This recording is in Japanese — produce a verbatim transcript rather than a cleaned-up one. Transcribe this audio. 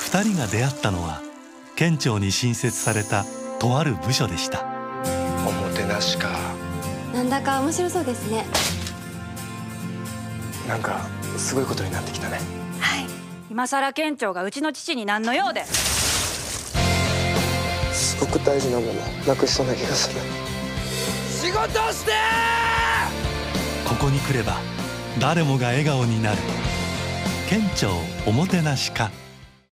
ふたりが出会ったのは県庁に新設されたとある部署でした。 おもてなしか。 なんだか面白そうですね。 なんかすごいことになってきたね。 はい、今さら県庁がうちの父になんの用で。 すごく大事なものなくしそうな気がする。仕事して。 ここに来れば誰もが笑顔になる。県庁おもてなし課。